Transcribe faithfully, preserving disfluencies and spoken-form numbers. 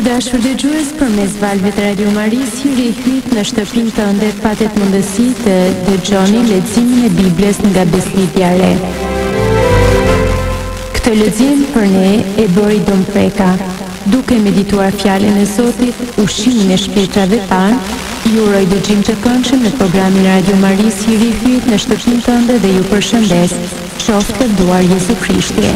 Të dashur dëgjues, përmes valve të Radio Maris, hiri i hyt në shtëpinë tënde patet mundësi të dëgjoni leximin e Biblës nga Beslidja e Re. Këtë lexim për ne e bëri Dompreka, duke medituar fjalën e Zotit, ushqimin e shpirtrave tan. Ju uroj dëgjim të këndshëm në programin Radio Maris, hiri i hyt në shtëpinë tënde dhe ju përshëndes. Qoftë lënduar Jezu Krishti.